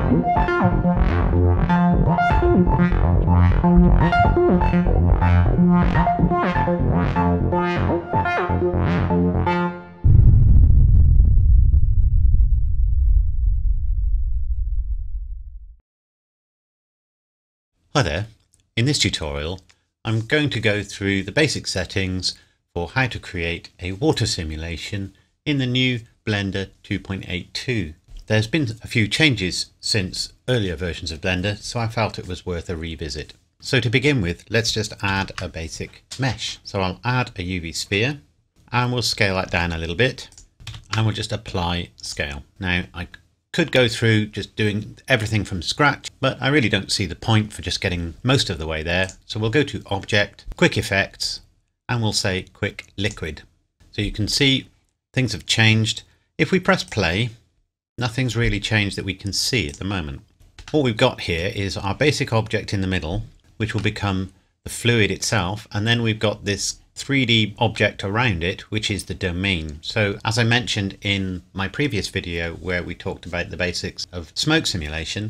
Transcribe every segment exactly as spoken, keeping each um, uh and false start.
Hi there, in this tutorial I'm going to go through the basic settings for how to create a water simulation in the new Blender two point eight two. There's been a few changes since earlier versions of Blender, so I felt it was worth a revisit. So to begin with, let's just add a basic mesh. So I'll add a U V sphere and we'll scale that down a little bit and we'll just apply scale. Now I could go through just doing everything from scratch, but I really don't see the point for just getting most of the way there. So we'll go to Object, Quick Effects, and we'll say Quick Liquid. So you can see things have changed. If we press play, nothing's really changed that we can see at the moment. What we've got here is our basic object in the middle, which will become the fluid itself, and then we've got this three D object around it, which is the domain. So as I mentioned in my previous video where we talked about the basics of smoke simulation,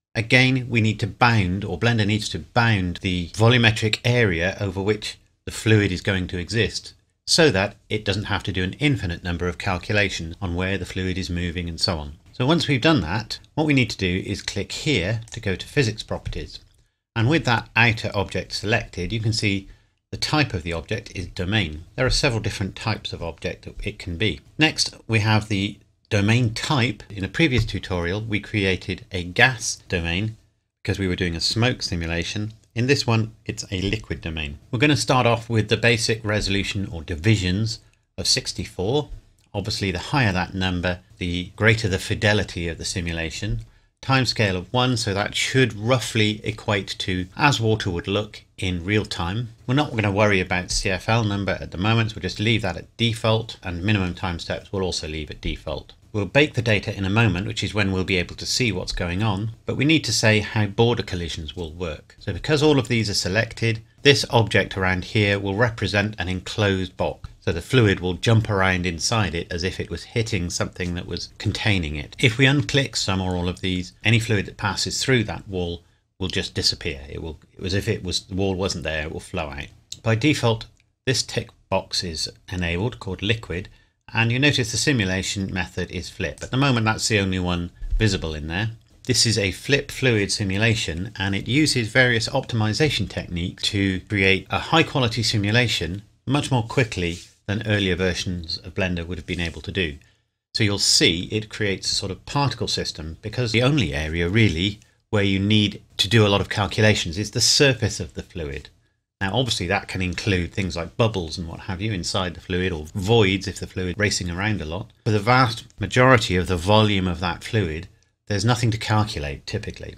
again we need to bound, or Blender needs to bound the volumetric area over which the fluid is going to exist, so that it doesn't have to do an infinite number of calculations on where the fluid is moving and so on. So once we've done that, what we need to do is click here to go to Physics Properties. And with that outer object selected, you can see the type of the object is domain. There are several different types of object that it can be. Next, we have the domain type. In a previous tutorial, we created a gas domain because we were doing a smoke simulation. In this one, it's a liquid domain. We're going to start off with the basic resolution or divisions of sixty-four. Obviously, the higher that number, the greater the fidelity of the simulation. Timescale of one, so that should roughly equate to as water would look in real time. We're not going to worry about C F L number at the moment, so we'll just leave that at default, and minimum time steps we'll also leave at default. We'll bake the data in a moment, which is when we'll be able to see what's going on, but we need to say how border collisions will work. So because all of these are selected, this object around here will represent an enclosed box. So the fluid will jump around inside it as if it was hitting something that was containing it. If we unclick some or all of these, any fluid that passes through that wall will just disappear. It will, as if it was, the wall wasn't there, it will flow out. By default, this tick box is enabled, called liquid, and you notice the simulation method is flip. At the moment, that's the only one visible in there. This is a flip fluid simulation, and it uses various optimization techniques to create a high quality simulation much more quickly than earlier versions of Blender would have been able to do. So you'll see it creates a sort of particle system, because the only area really where you need to do a lot of calculations is the surface of the fluid. Now obviously that can include things like bubbles and what have you inside the fluid, or voids if the fluid is racing around a lot. For the vast majority of the volume of that fluid, there's nothing to calculate typically.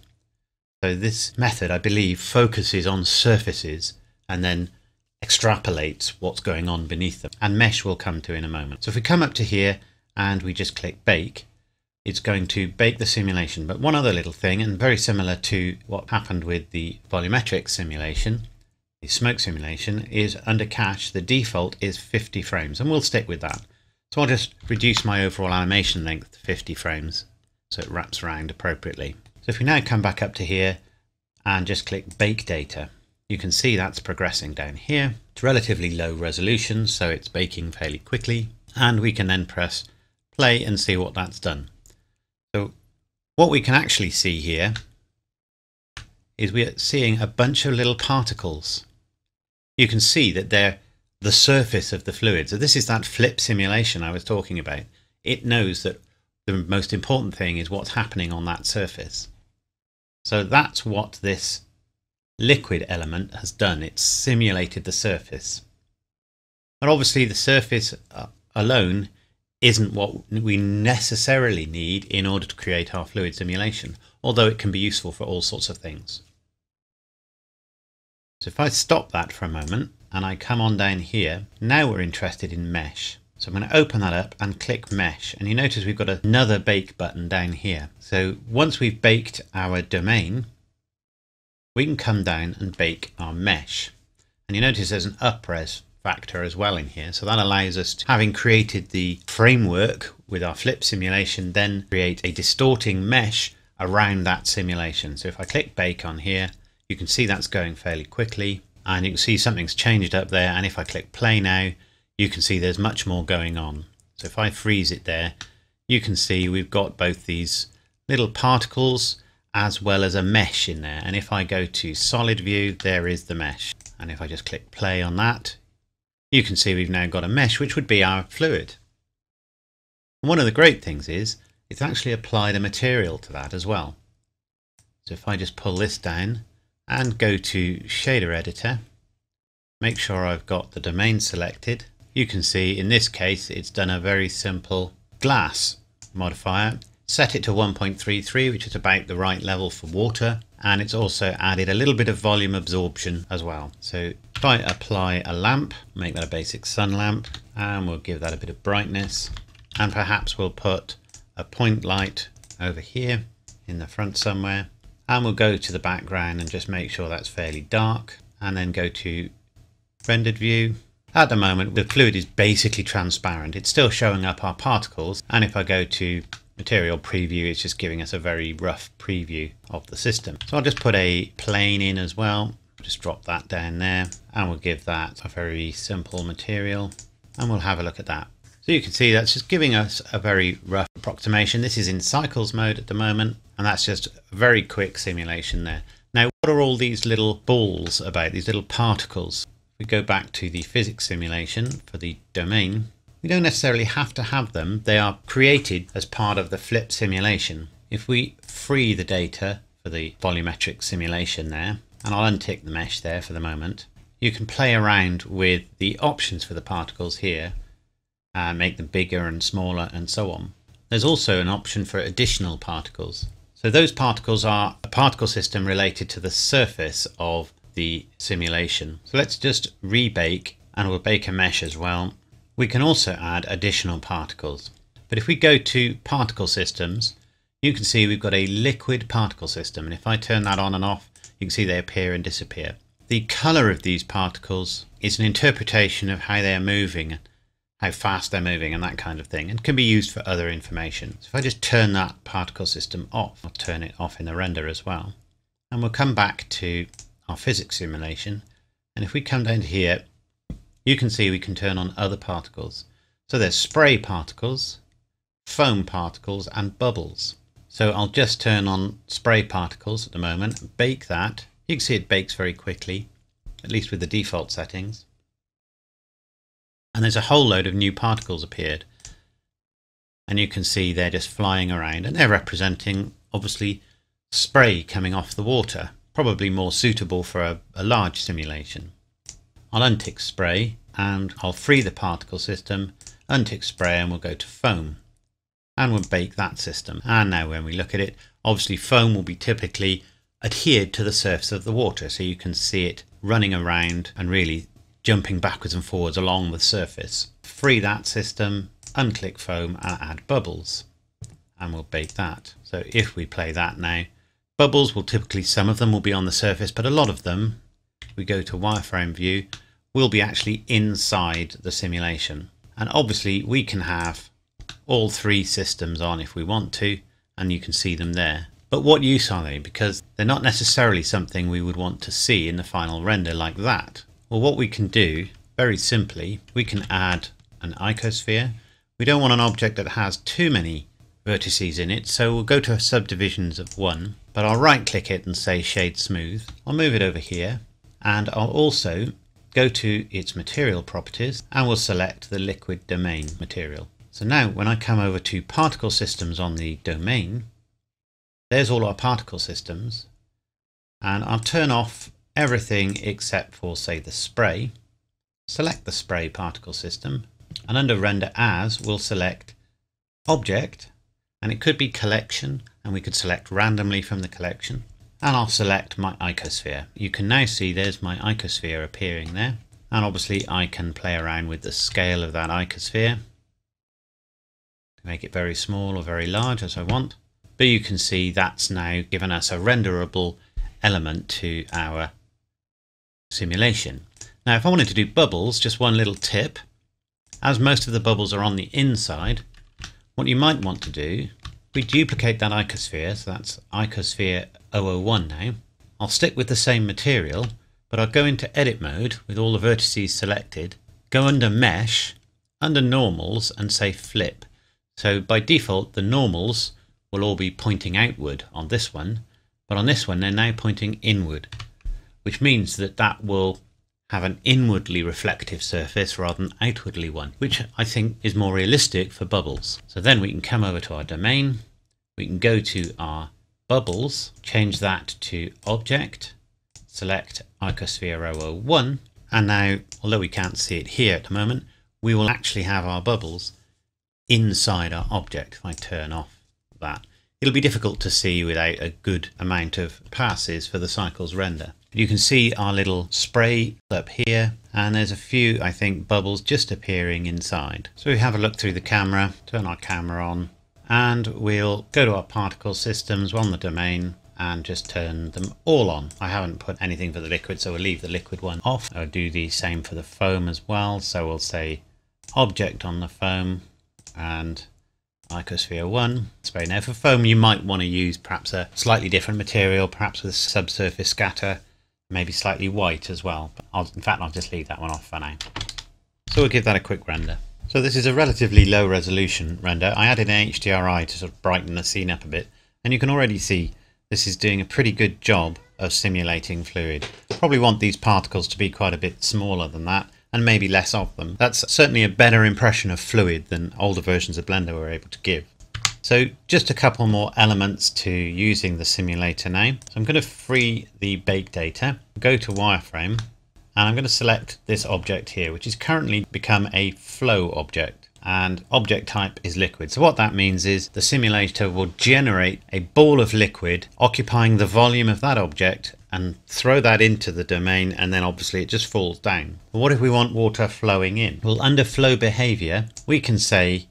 So this method, I believe, focuses on surfaces and then extrapolates what's going on beneath them, and mesh we'll come to in a moment. So if we come up to here and we just click bake, it's going to bake the simulation. But one other little thing, and very similar to what happened with the volumetric simulation, the smoke simulation, is under cache the default is fifty frames, and we'll stick with that. So I'll just reduce my overall animation length to fifty frames so it wraps around appropriately. So if we now come back up to here and just click bake data, you can see that's progressing down here. It's relatively low resolution, so it's baking fairly quickly, and we can then press play and see what that's done. So what we can actually see here is we're seeing a bunch of little particles. You can see that they're the surface of the fluid. So this is that flip simulation I was talking about. It knows that the most important thing is what's happening on that surface. So that's what this liquid element has done. It's simulated the surface. But obviously the surface alone isn't what we necessarily need in order to create our fluid simulation, although it can be useful for all sorts of things. So if I stop that for a moment and I come on down here, now we're interested in mesh. So I'm going to open that up and click mesh, and you notice we've got another bake button down here. So once we've baked our domain, we can come down and bake our mesh. And you notice there's an up-res factor as well in here. So that allows us to, having created the framework with our flip simulation, then create a distorting mesh around that simulation. So if I click bake on here, you can see that's going fairly quickly, and you can see something's changed up there. And if I click play now, you can see there's much more going on. So if I freeze it there, you can see we've got both these little particles as well as a mesh in there. And if I go to solid view, there is the mesh. And if I just click play on that, you can see we've now got a mesh, which would be our fluid. And one of the great things is it's actually applied a material to that as well. So if I just pull this down and go to shader editor, make sure I've got the domain selected, you can see in this case it's done a very simple glass modifier, set it to one point three three, which is about the right level for water, and it's also added a little bit of volume absorption as well. So if I apply a lamp, make that a basic sun lamp, and we'll give that a bit of brightness, and perhaps we'll put a point light over here in the front somewhere, and we'll go to the background and just make sure that's fairly dark, and then go to rendered view. At the moment the fluid is basically transparent, it's still showing up our particles, and if I go to material preview, it's just giving us a very rough preview of the system. So I'll just put a plane in as well, just drop that down there, and we'll give that a very simple material, and we'll have a look at that. So you can see that's just giving us a very rough approximation. This is in cycles mode at the moment, and that's just a very quick simulation there. Now, what are all these little balls about, these little particles? We go back to the physics simulation for the domain. We don't necessarily have to have them. They are created as part of the flip simulation. If we free the data for the volumetric simulation there, and I'll untick the mesh there for the moment, you can play around with the options for the particles here and make them bigger and smaller and so on. There's also an option for additional particles. So those particles are a particle system related to the surface of the simulation. So let's just rebake, and we'll bake a mesh as well. We can also add additional particles. But if we go to particle systems, you can see we've got a liquid particle system. And if I turn that on and off, you can see they appear and disappear. The color of these particles is an interpretation of how they're moving, how fast they're moving and that kind of thing, and can be used for other information. So if I just turn that particle system off, I'll turn it off in the render as well. And we'll come back to our physics simulation. And if we come down to here, you can see we can turn on other particles. So there's spray particles, foam particles, and bubbles. So I'll just turn on spray particles at the moment, bake that. You can see it bakes very quickly, at least with the default settings. And there's a whole load of new particles appeared. And you can see they're just flying around, and they're representing obviously spray coming off the water, probably more suitable for a, a large simulation. I'll untick spray and I'll free the particle system, untick spray, and we'll go to foam, and we'll bake that system. And now when we look at it, obviously foam will be typically adhered to the surface of the water, so you can see it running around and really jumping backwards and forwards along the surface. Free that system, unclick foam, and add bubbles, and we'll bake that. So if we play that now, bubbles will typically, some of them will be on the surface, but a lot of them, we go to wireframe view, will be actually inside the simulation. And obviously we can have all three systems on if we want to, and you can see them there. But what use are they? Because they're not necessarily something we would want to see in the final render like that. Well, what we can do, very simply, we can add an icosphere. We don't want an object that has too many vertices in it, so we'll go to subdivisions of one, but I'll right click it and say shade smooth. I'll move it over here, and I'll also go to its material properties, and we'll select the liquid domain material. So now when I come over to particle systems on the domain, there's all our particle systems, and I'll turn off everything except for, say, the spray. Select the spray particle system, and under render as, we'll select object, and it could be collection, and we could select randomly from the collection, and I'll select my icosphere. You can now see there's my icosphere appearing there, and obviously I can play around with the scale of that icosphere to make it very small or very large as I want. But you can see that's now given us a renderable element to our simulation. Now if I wanted to do bubbles, just one little tip, as most of the bubbles are on the inside, what you might want to do We duplicate that icosphere, so that's icosphere zero zero one now. I'll stick with the same material, but I'll go into edit mode with all the vertices selected, go under mesh, under normals and say flip. So by default the normals will all be pointing outward on this one, but on this one they're now pointing inward, which means that that will have an inwardly reflective surface rather than outwardly one, which I think is more realistic for bubbles. So then we can come over to our domain, we can go to our bubbles, change that to object, select icosphere zero zero one, and now, although we can't see it here at the moment, we will actually have our bubbles inside our object. If I turn off that, it'll be difficult to see without a good amount of passes for the cycles render. You can see our little spray up here, and there's a few, I think, bubbles just appearing inside. So we have a look through the camera, turn our camera on, and we'll go to our particle systems on the domain and just turn them all on. I haven't put anything for the liquid, so we'll leave the liquid one off. I'll do the same for the foam as well. So we'll say object on the foam and icosphere one. Spray. Now for foam you might want to use perhaps a slightly different material, perhaps with subsurface scatter, maybe slightly white as well. But I'll, in fact I'll just leave that one off for now. So we'll give that a quick render. So this is a relatively low resolution render. I added an H D R I to sort of brighten the scene up a bit, and you can already see this is doing a pretty good job of simulating fluid. Probably want these particles to be quite a bit smaller than that, and maybe less of them. That's certainly a better impression of fluid than older versions of Blender were able to give. So just a couple more elements to using the simulator now. So I'm going to free the bake data, go to wireframe, and I'm going to select this object here, which is currently become a flow object, and object type is liquid. So what that means is the simulator will generate a ball of liquid occupying the volume of that object and throw that into the domain, and then obviously it just falls down. But what if we want water flowing in? Well, under flow behavior we can say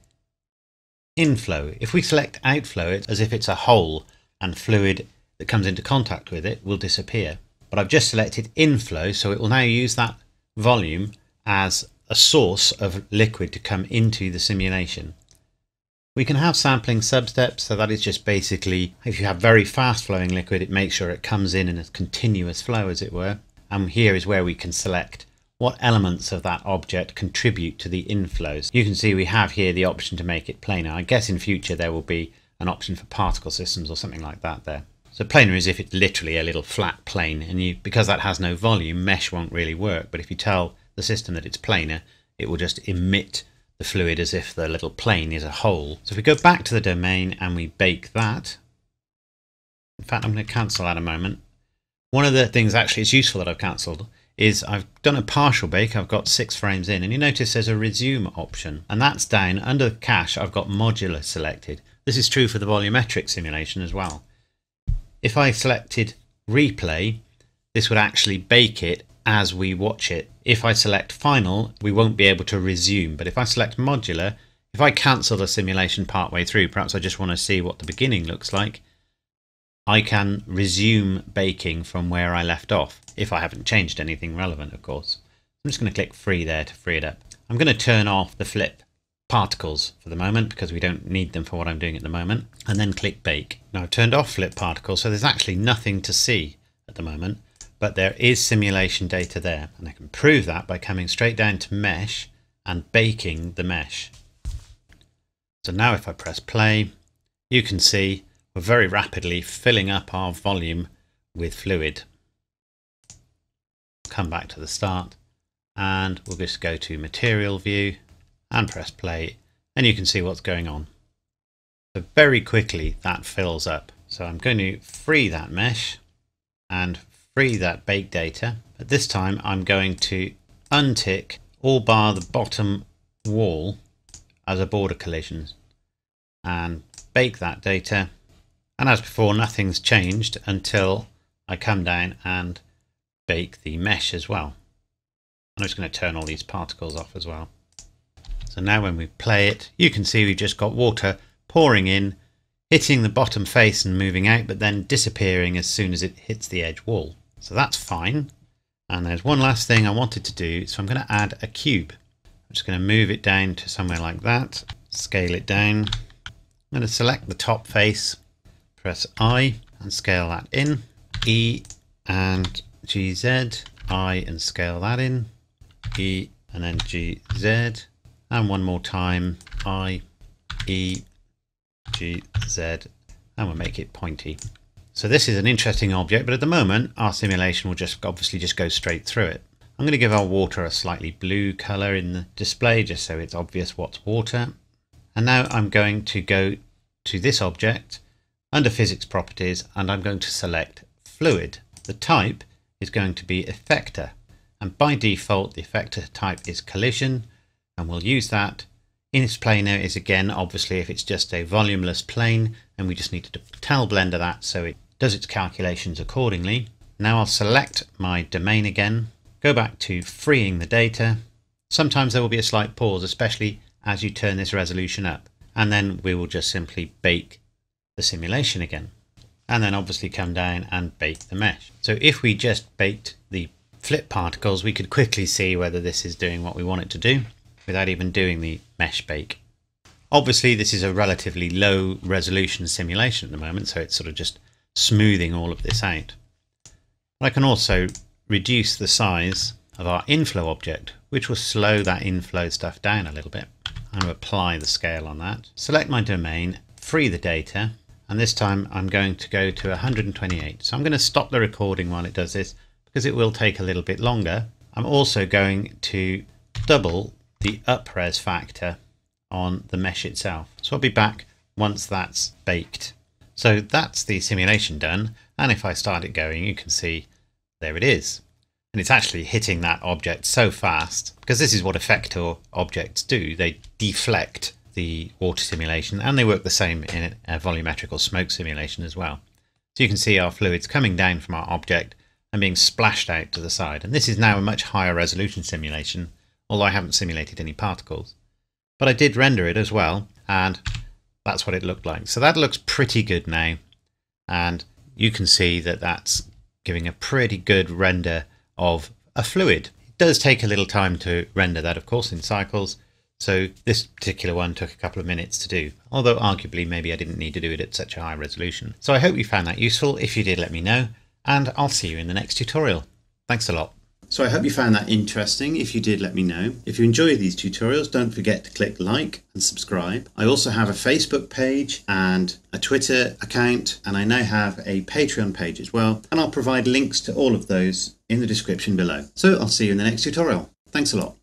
inflow. If we select outflow, it's as if it's a hole and fluid that comes into contact with it will disappear. But I've just selected inflow, so it will now use that volume as a source of liquid to come into the simulation. We can have sampling substeps, so that is just basically if you have very fast flowing liquid, it makes sure it comes in in a continuous flow, as it were. And here is where we can select what elements of that object contribute to the inflows. You can see we have here the option to make it planar. I guess in future there will be an option for particle systems or something like that there. So planar is if it's literally a little flat plane, and you, because that has no volume, mesh won't really work. But if you tell the system that it's planar, it will just emit the fluid as if the little plane is a hole. So if we go back to the domain and we bake that, in fact I'm going to cancel that a moment. One of the things actually it's useful that I've cancelled is I've done a partial bake. I've got six frames in, and you notice there's a resume option, and that's down under cache. I've got modular selected. This is true for the volumetric simulation as well. If I selected replay, this would actually bake it as we watch it. If I select final, we won't be able to resume. But if I select modular, if I cancel the simulation partway through, perhaps I just want to see what the beginning looks like, I can resume baking from where I left off, if I haven't changed anything relevant, of course. I'm just going to click free there to free it up. I'm going to turn off the flip particles for the moment because we don't need them for what I'm doing at the moment, and then click bake. Now I've turned off flip particles, so there's actually nothing to see at the moment, but there is simulation data there, and I can prove that by coming straight down to mesh and baking the mesh. So now if I press play, you can see we're very rapidly filling up our volume with fluid. Come back to the start, and we'll just go to material view and press play, and you can see what's going on. So very quickly that fills up. So I'm going to free that mesh and free that bake data. But this time I'm going to untick all bar the bottom wall as a border collision and bake that data. And as before, nothing's changed until I come down and bake the mesh as well. I'm just going to turn all these particles off as well. So now when we play it, you can see we've just got water pouring in, hitting the bottom face and moving out, but then disappearing as soon as it hits the edge wall. So that's fine. And there's one last thing I wanted to do. So I'm going to add a cube. I'm just going to move it down to somewhere like that, scale it down, I'm going to select the top face, press I and scale that in, E and G Z, I and scale that in, E and then G Z, and one more time, I, E, G, Z, and we'll make it pointy. So this is an interesting object, but at the moment our simulation will just obviously just go straight through it. I'm going to give our water a slightly blue color in the display just so it's obvious what's water. And now I'm going to go to this object under physics properties and I'm going to select fluid. The type is going to be effector, and by default the effector type is collision, and we'll use that. In its planar is again obviously if it's just a volumeless plane, and we just need to tell Blender that so it does its calculations accordingly. Now I'll select my domain again, go back to freeing the data. Sometimes there will be a slight pause, especially as you turn this resolution up, and then we will just simply bake the simulation again, and then obviously come down and bake the mesh. So if we just baked the flip particles, we could quickly see whether this is doing what we want it to do without even doing the mesh bake. Obviously this is a relatively low resolution simulation at the moment, so it's sort of just smoothing all of this out. But I can also reduce the size of our inflow object, which will slow that inflow stuff down a little bit. I'm going to apply the scale on that, select my domain, free the data, and this time I'm going to go to one hundred twenty-eight. So I'm going to stop the recording while it does this because it will take a little bit longer. I'm also going to double the up-res factor on the mesh itself. So I'll be back once that's baked. So that's the simulation done, and if I start it going you can see there it is. And it's actually hitting that object so fast, because this is what effector objects do. They deflect the water simulation, and they work the same in a volumetric or smoke simulation as well. So you can see our fluids coming down from our object and being splashed out to the side. And this is now a much higher resolution simulation, although I haven't simulated any particles. But I did render it as well, and that's what it looked like. So that looks pretty good now, and you can see that that's giving a pretty good render of a fluid. It does take a little time to render that, of course, in cycles, so this particular one took a couple of minutes to do, although arguably maybe I didn't need to do it at such a high resolution. So I hope you found that useful. If you did, let me know, and I'll see you in the next tutorial. Thanks a lot. So I hope you found that interesting. If you did, let me know. If you enjoy these tutorials, don't forget to click like and subscribe. I also have a Facebook page and a Twitter account, and I now have a Patreon page as well, and I'll provide links to all of those in the description below. So I'll see you in the next tutorial. Thanks a lot.